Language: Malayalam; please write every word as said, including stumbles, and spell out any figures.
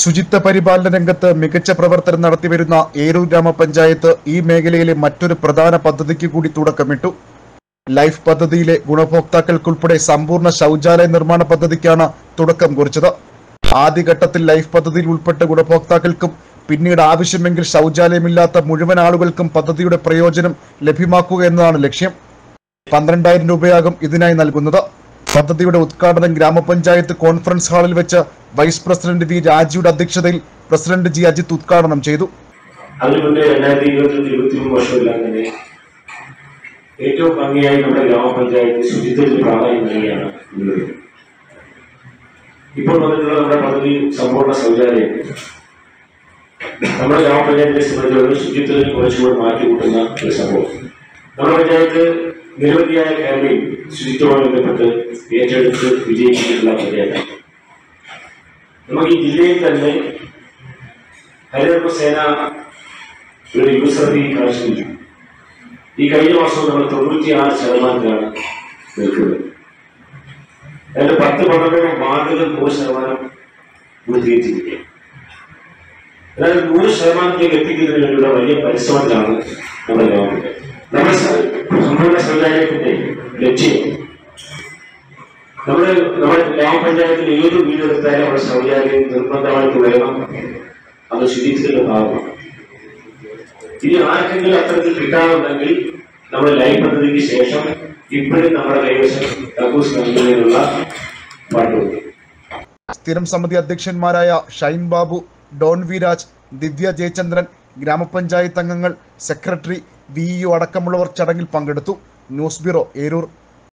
ശുചിത്വ പരിപാലന രംഗത്ത് മികച്ച പ്രവർത്തനം നടത്തിവരുന്ന ഏരൂർ ഗ്രാമപഞ്ചായത്ത് ഈ മേഖലയിലെ മറ്റൊരു പ്രധാന പദ്ധതിക്ക് കൂടി തുടക്കമിട്ടു. ലൈഫ് പദ്ധതിയിലെ ഗുണഭോക്താക്കൾക്കുൾപ്പെടെ സമ്പൂർണ്ണ ശൗചാലയ നിർമ്മാണ പദ്ധതിക്കാണ് തുടക്കം കുറിച്ചത്. ആദ്യഘട്ടത്തിൽ ലൈഫ് പദ്ധതിയിൽ ഉൾപ്പെട്ട ഗുണഭോക്താക്കൾക്കും പിന്നീട് ആവശ്യമെങ്കിൽ ശൗചാലയമില്ലാത്ത മുഴുവൻ ആളുകൾക്കും പദ്ധതിയുടെ പ്രയോജനം ലഭ്യമാക്കുക എന്നതാണ് ലക്ഷ്യം. പന്ത്രണ്ടായിരം രൂപയാകും ഇതിനായി നൽകുന്നത്. പദ്ധതിയുടെ ഉദ്ഘാടനം ഗ്രാമപഞ്ചായത്ത് കോൺഫറൻസ് ഹാളിൽ വെച്ച് വൈസ് പ്രസിഡന്റ് വി രാജിയുടെ അധ്യക്ഷതയിൽ പ്രസിഡന്റ് ജി അജിത് ഉദ്ഘാടനം ചെയ്തു. ഏറ്റവും ഭംഗിയായി നമ്മുടെ ഗ്രാമപഞ്ചായത്ത് ശുചിത്വത്തിന് പ്രാധാന്യം നൽകിയാണ്. ഇപ്പോൾ വന്നിട്ടുള്ള നമ്മുടെ പദ്ധതി സമ്പൂർണ്ണ ശൗചാലയം നമ്മുടെ ഗ്രാമപഞ്ചായത്തിനെ സംബന്ധിച്ചിടത്തോളം ശുചിത്വത്തിന് കുറച്ചുകൂടി മാറ്റി കൂട്ടുന്ന ഒരു സംഭവം. നമ്മുടെ പഞ്ചായത്ത് നിരവധിയായ ക്യാമ്പയിൻ ശുചിത്വവുമായി ബന്ധപ്പെട്ട് ഏറ്റെടുത്ത് വിജയിച്ചിട്ടുള്ള പഞ്ചായത്താണ്. നമുക്ക് ഈ ജില്ലയിൽ തന്നെ ഹരിതകർമ്മസേന ഒരു യുവസർവീ കാഴ്ചവെച്ചു. ഈ കഴിഞ്ഞ മാസം നമ്മൾ തൊണ്ണൂറ്റി ആറ് ശതമാനത്തിലാണ് നിൽക്കുന്നത്. അതിന്റെ പത്ത് പന്ത്രണ്ട് വാർഡുകൾ നൂറ് ശതമാനം പൂർത്തീകരിച്ചിരിക്കുക. അതായത് നൂറ് ശതമാനത്തിലേക്ക് എത്തിക്കുന്നതിന് വേണ്ടിയുള്ള വലിയ പരിശ്രമത്തിലാണ് നമ്മുടെ ഗവൺമെന്റ്. നമ്മുടെ സമ്പൂർണ്ണ ശൗചാലയത്തിന്റെ ലക്ഷ്യം നമ്മുടെ നമ്മുടെ ഗ്രാമപഞ്ചായത്തിൽ ഏത് വീടെടുത്താലും നമ്മുടെ ശൗചാലയം നിർബന്ധമായിട്ട് വേണം. അത് ശുചിത്വത്തിന്റെ ഭാഗമാണ്. ഇനി ആർക്കെങ്കിലും അത്തരത്തിൽ കിട്ടാനുണ്ടെങ്കിൽ നമ്മുടെ ലൈഫ് പദ്ധതിക്ക് ശേഷം ഇപ്പോഴും നമ്മുടെ കൈവശം കക്കൂസ് നൽകുന്നതിനുള്ള ഫണ്ടുണ്ട്. സ്ഥിരം സമിതി അധ്യക്ഷന്മാരായ ഷൈൻ ബാബു, ഡോൺ വി രാജ്, ദിവ്യ ജയചന്ദ്രൻ, ഗ്രാമപഞ്ചായത്ത് അംഗങ്ങൾ, സെക്രട്ടറി, വി ഇ ഒ അടക്കമുള്ളവർ ചടങ്ങിൽ പങ്കെടുത്തു. News bureau, Eroor.